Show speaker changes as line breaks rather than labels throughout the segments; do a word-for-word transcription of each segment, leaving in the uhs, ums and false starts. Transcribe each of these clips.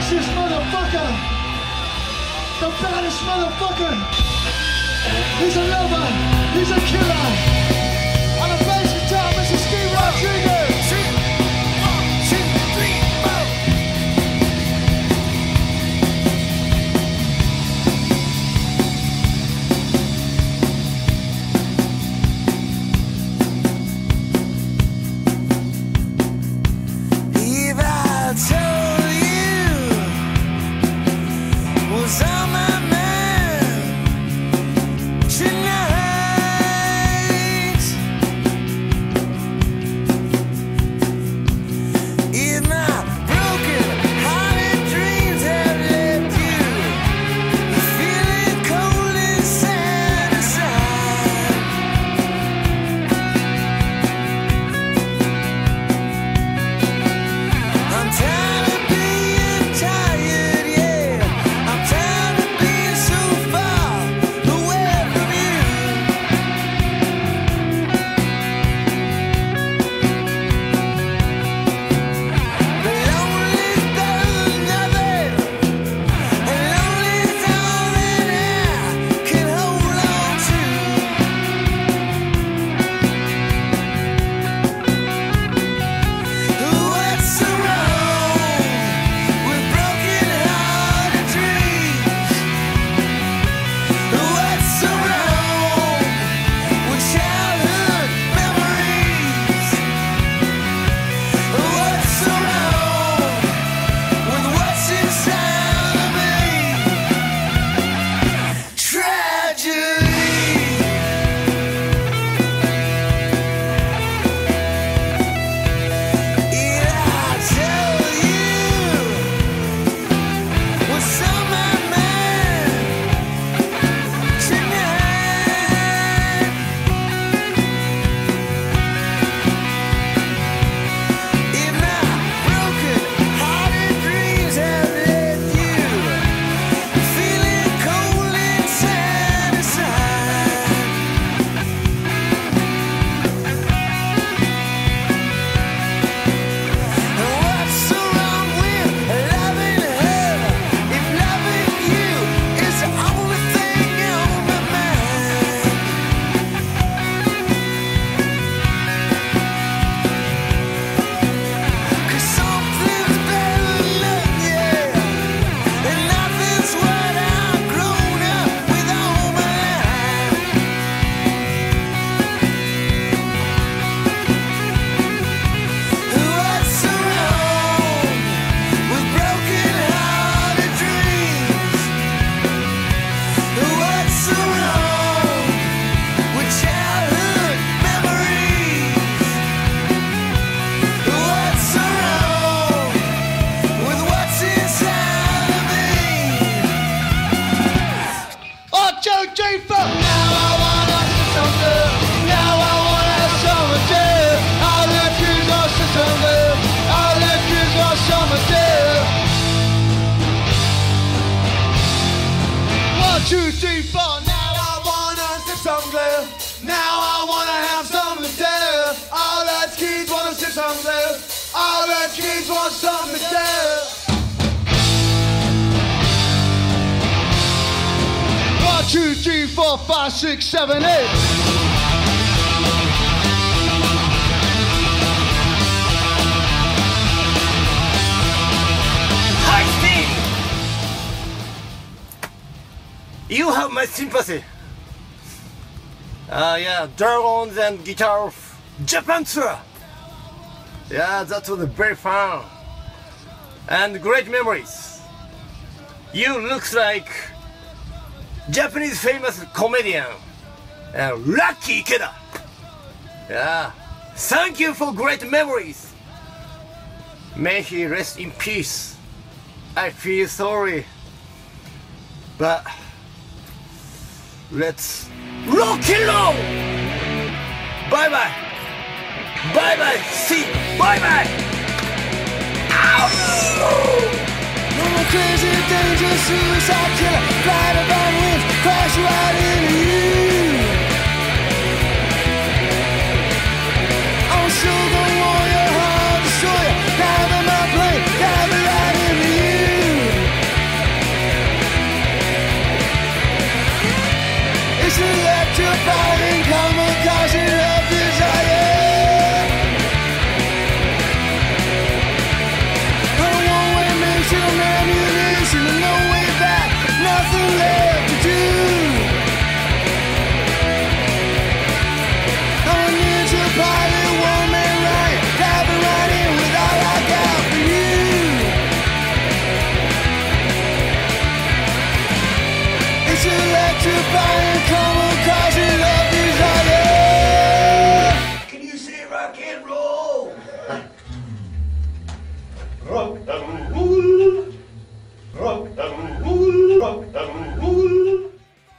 fastest motherfucker, the baddest motherfucker. He's a lover, he's a killer. On the bass guitar, Mister Steve Rodriguez. One, two, three, four. If I told you was on my two, three, four. Now I wanna sip some glue. Now I wanna have something to do. All the kids wanna sip some glue. All the kids want something to do. One, two, three, four, five, six, seven, eight.
You have my sympathy. Ah, uh, yeah, drums and guitar, Japan tour. Yeah, that was very fun and great memories. You look like Japanese famous comedian, uh, Lucky Ikeda. Yeah, thank you for great memories. May he rest in peace. I feel sorry, but let's rock and roll! Bye bye! Bye bye! See! Bye bye! Ow!
I'm a crazy, dangerous suicide killer. Fly above winds, crash right into you. I'm a shogun warrior, hard destroyer. Dive in my plane, dive right into you. you find come across your love desire. Can you say rock and roll? Rock and roll. Rock and roll. Rock and roll.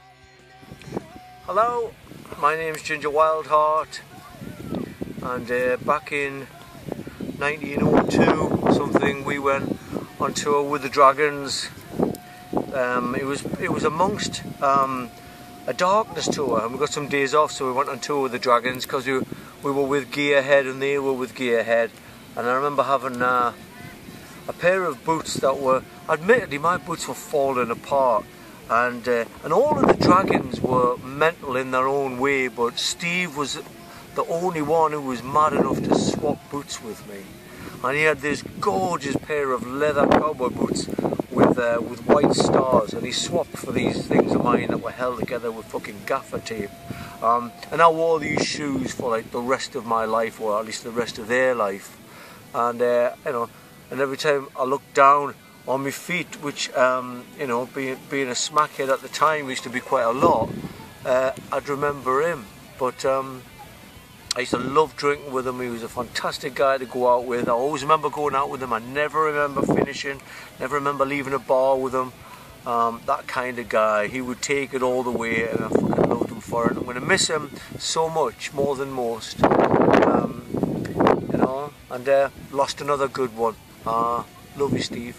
Hello, my name's Ginger Wildheart, and uh, back in nineteen oh two something we went on tour with the Dragons. Um, it was it was amongst um, a darkness tour, and we got some days off, so we went on tour with the Dragons because we, we were with Gearhead and they were with Gearhead. And I remember having uh, a pair of boots that were, admittedly my boots were falling apart, and uh, and all of the Dragons were mental in their own way, but Steve was the only one who was mad enough to swap boots with me. And he had this gorgeous pair of leather cowboy boots with uh, with white stars, and he swapped for these things of mine that were held together with fucking gaffer tape. Um, and I wore these shoes for like the rest of my life, or at least the rest of their life. And uh, you know, and every time I looked down on my feet, which um, you know, being being a smackhead at the time used to be quite a lot, uh, I'd remember him. But um, I used to love drinking with him. He was a fantastic guy to go out with. I always remember going out with him. I never remember finishing, never remember leaving a bar with him. Um, that kind of guy. He would take it all the way, and I fucking loved him for it. I'm going to miss him so much, more than most. Um, you know, and uh, lost another good one. Uh, love you, Steve.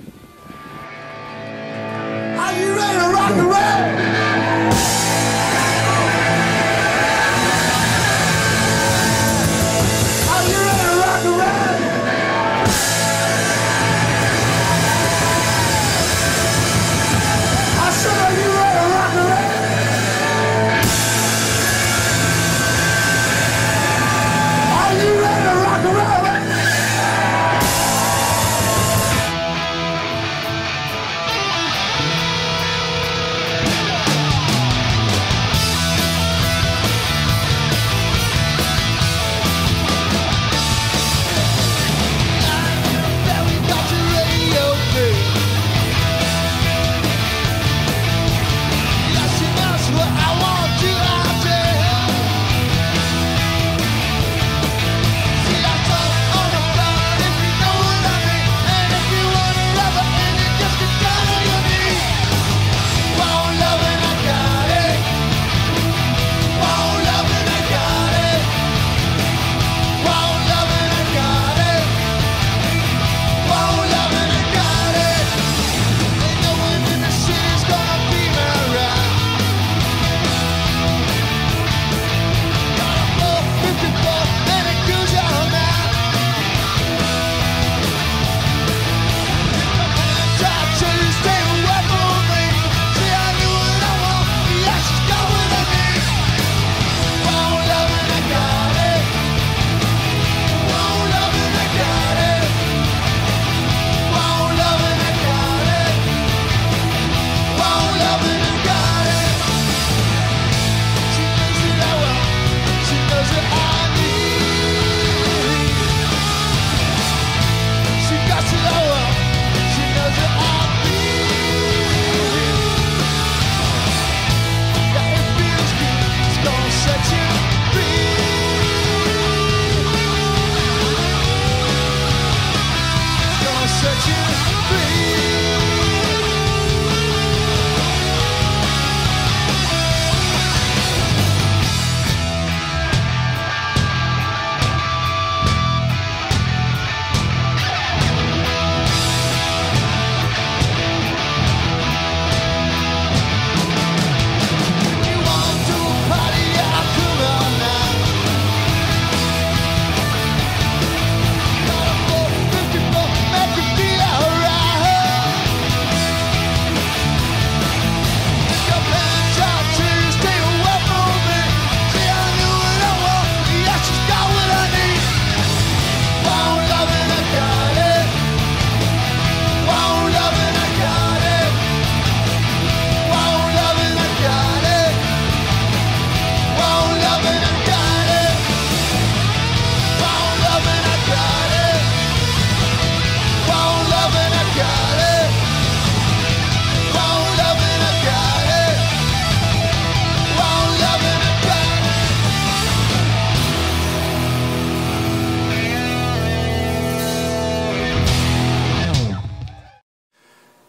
Are you ready to rock and roll?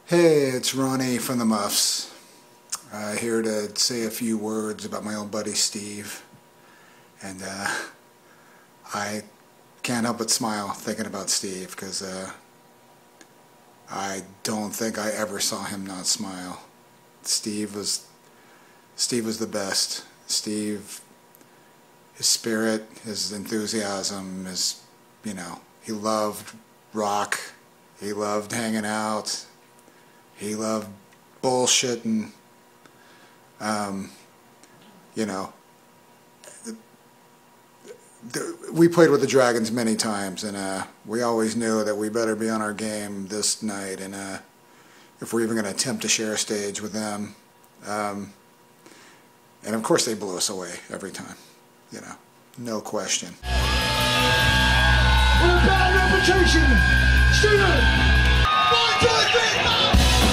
Hey, it's Ronnie from the Muffs. Uh, here to say a few words about my old buddy Steve. And uh, I can't help but smile thinking about Steve, because uh, I don't think I ever saw him not smile. Steve was Steve was the best. Steve, his spirit, his enthusiasm, his, you know, he loved rock, he loved hanging out, he loved bullshitting. Um, you know, the, the, we played with the Dragons many times, and uh, we always knew that we better be on our game this night, and uh, if we're even going to attempt to share a stage with them. Um, and of course they blew us away every time, you know, no question.
With a bad reputation, Steven! One, two, three, four!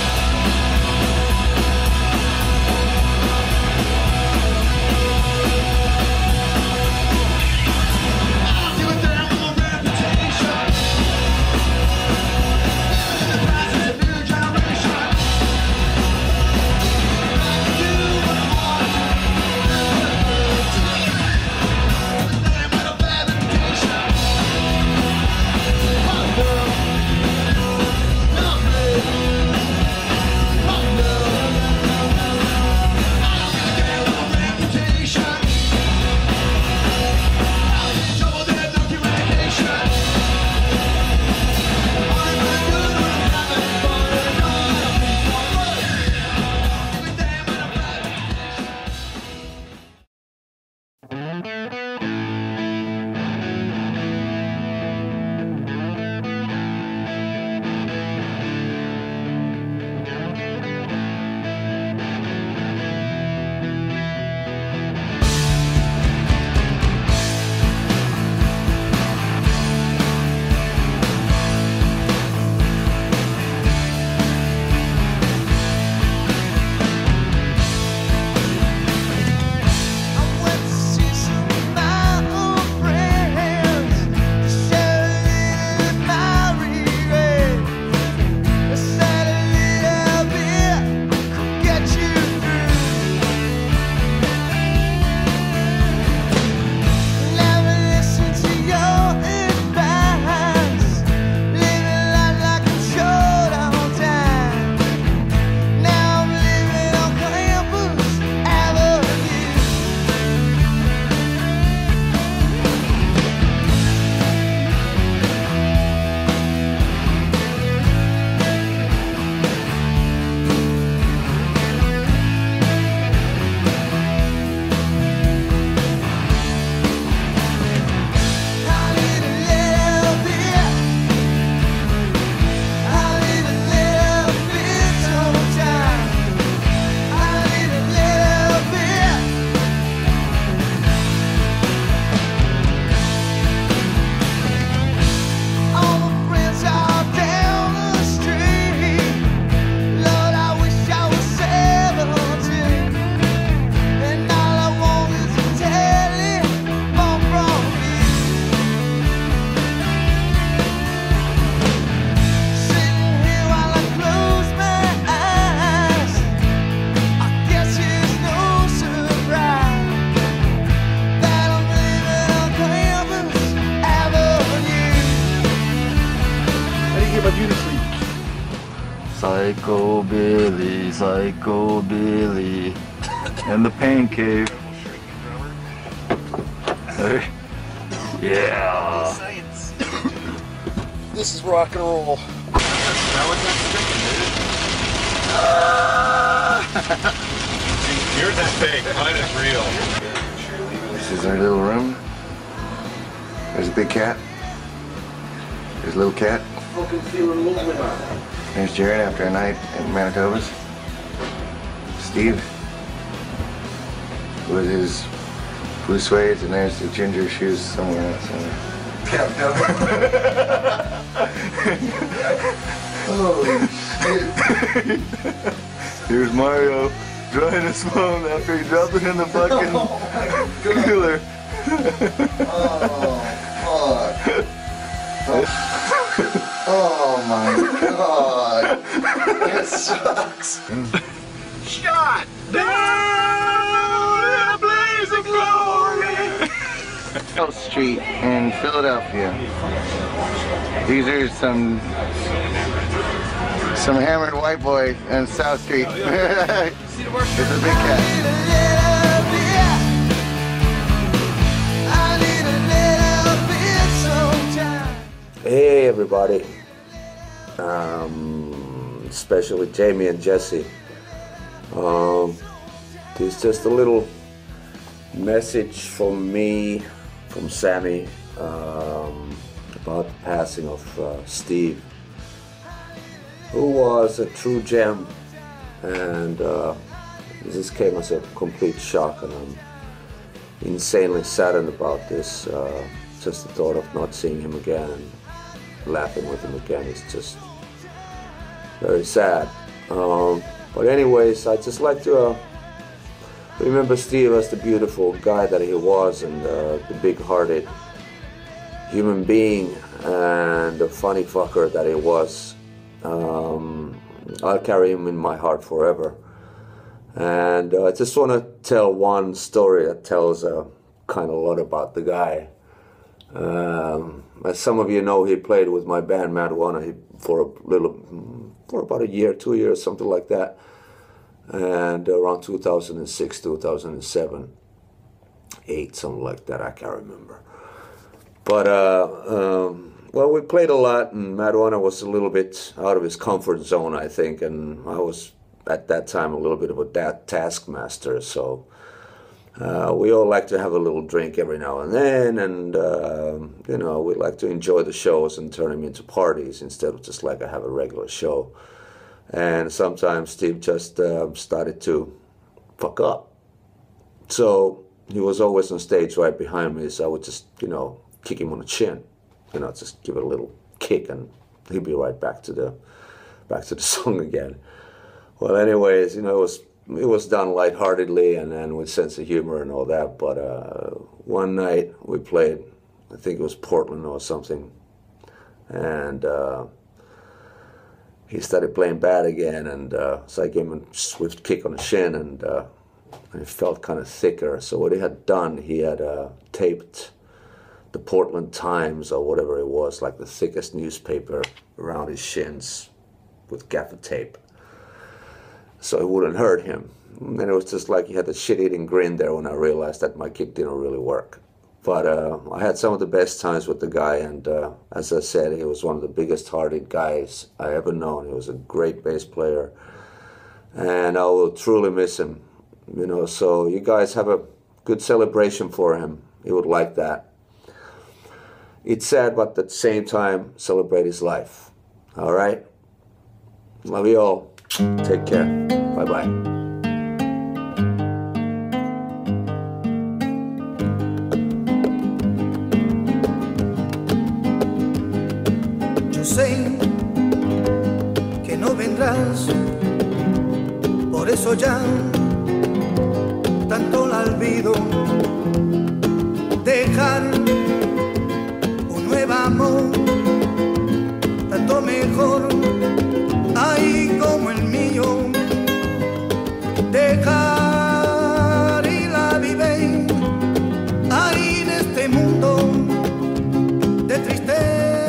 Psycho Billy, Psycho Billy, and the Pain Cave. Hey. Yeah.
This is rock and roll.
That was not sticking, dude. Yours is fake, mine is real.
This is our little room. There's a big cat. There's a little cat. There's Jared after a night at Manitoba's. Steve with his blue suede, and there's the ginger shoes somewhere else.
Holy shit.
Here's Mario drying his phone after he dropped it in the fucking cooler.
Oh, fuck.
Oh my god. That sucks.
Shot down in a blaze of glory.
South Street in Philadelphia. These are some some hammered white boys on South Street. It's a big cat.
Hey everybody, um, especially Jamie and Jesse. Um, this is just a little message from me, from Sammy, um, about the passing of uh, Steve, who was a true gem, and uh, this came as a complete shock, and I'm insanely saddened about this. Uh, just the thought of not seeing him again and laughing with him again is just very sad. Um, but anyways, I'd just like to uh, remember Steve as the beautiful guy that he was, and uh, the big-hearted human being, and the funny fucker that he was. Um, I'll carry him in my heart forever. And uh, I just want to tell one story that tells uh, kind of a lot about the guy. Um, as some of you know, he played with my band Juana for a little, for about a year, two years, something like that. And around two thousand six, two thousand seven, eight, something like that, I can't remember. But, uh, um, well, we played a lot, and Juana was a little bit out of his comfort zone, I think, and I was, at that time, a little bit of a taskmaster, so uh, we all like to have a little drink every now and then, and, uh, you know, we like to enjoy the shows and turn them into parties instead of just like I have a regular show. And sometimes Steve just uh, started to fuck up. So he was always on stage right behind me, so I would just, you know, kick him on the chin, you know, just give it a little kick, and he'd be right back to the back to the song again. Well, anyways, you know, it was it was done lightheartedly and and with sense of humor and all that. But uh, one night we played, I think it was Portland or something, and uh, he started playing bad again, and uh, so I gave him a swift kick on the shin, and, uh, and it felt kind of thicker. So what he had done, he had uh, taped the Portland Times or whatever it was, like the thickest newspaper, around his shins with gaffer tape, so it wouldn't hurt him. And it was just like he had the shit-eating grin there when I realized that my kick didn't really work. But uh, I had some of the best times with the guy, and uh, as I said, he was one of the biggest-hearted guys I ever known. He was a great bass player, and I will truly miss him. You know, so you guys have a good celebration for him. He would like that. It's sad, but at the same time, celebrate his life. All right? Love you all. Take care. Bye-bye.
Sé que no vendrás, por eso ya tanto la olvido. Dejar un nuevo amor, tanto mejor, ay como el mío. Dejar y la vive, ay en este mundo de tristeza.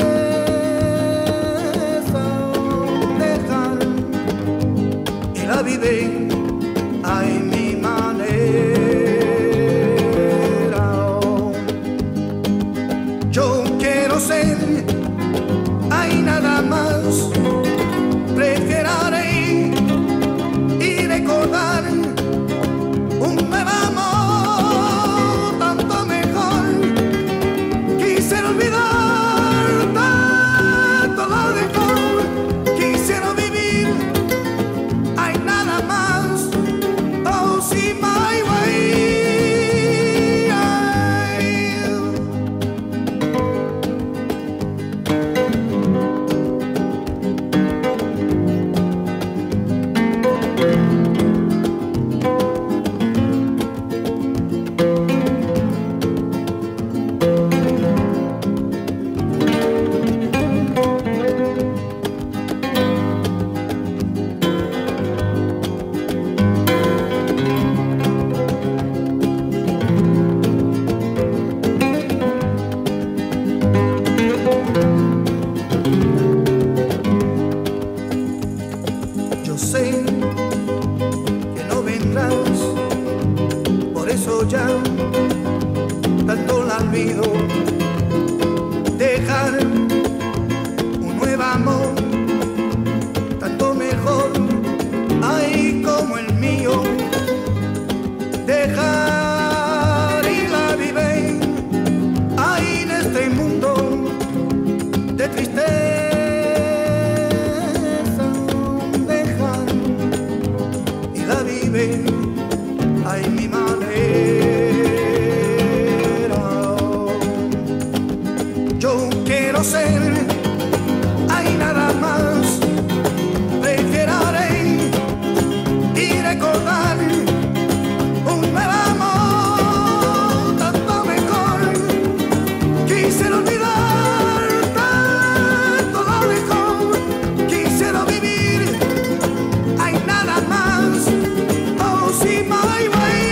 La vive a mi manera. Yo quiero ser, hay nada más. Preferiré y recordar un nuevo amor, tanto mejor. Quisiera olvidar tanto lo dejó. Quisiera vivir. See my way. quiero ya, tanto la olvido, dejar un nuevo amor, tanto mejor, ay, como el mío, dejar y la vive, ay, en este mundo de tristeza, dejar y la vive, ay, mi manera. Yo quiero ser, hay nada más, prefiero y recordar un nuevo amor, tanto mejor. Quisiera olvidar tanto lo mejor, quisiera vivir, hay nada más. Oh, sí, my way.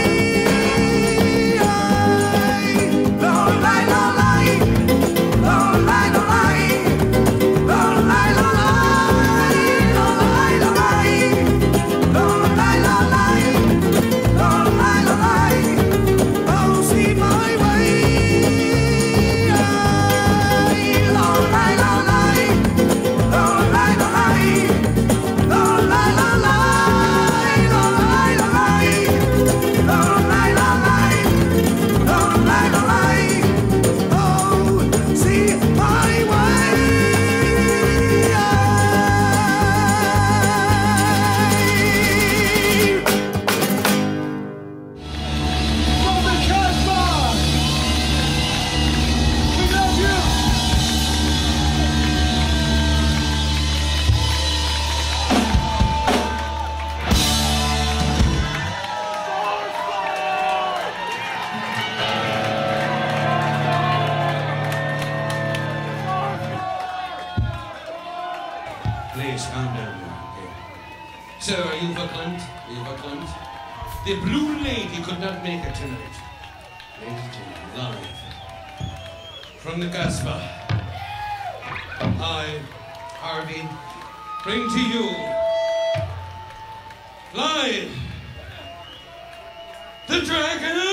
Please calm down now, okay? So, are you verklempt? Are you verklempt? The Blue Lady could not make it tonight. Ladies and gentlemen, live from the Casbah, I, Harvey, bring to you live the Dragon.